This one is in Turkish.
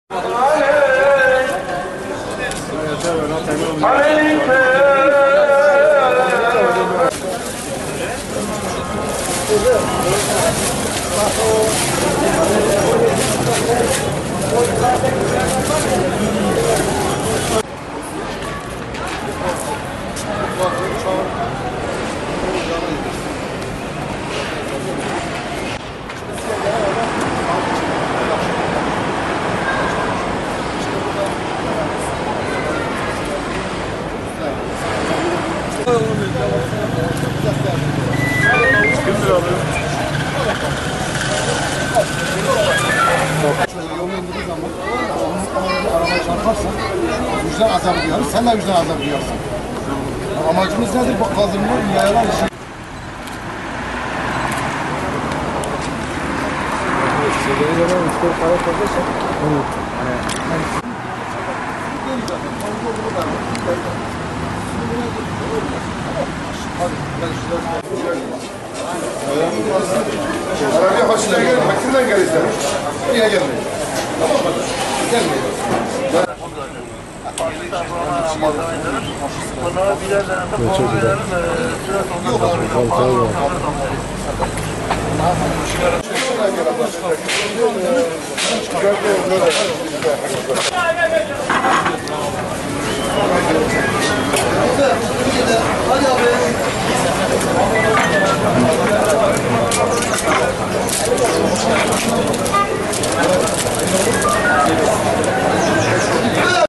Arabaya çarparsan vicdan azabı duyarız, sen de vicdan azabı duyarsın. Amacımız nedir? Bu kaldırımlar, yayalar için. Arabaya başına gelin, hakkından gel istemiş. Niye gelmeyin? Tamam mı? Gelmeyin. Yok abi.